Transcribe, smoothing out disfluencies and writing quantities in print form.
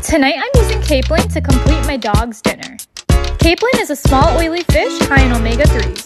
Tonight I'm using capelin to complete my dog's dinner. Capelin is a small oily fish high in omega-3s.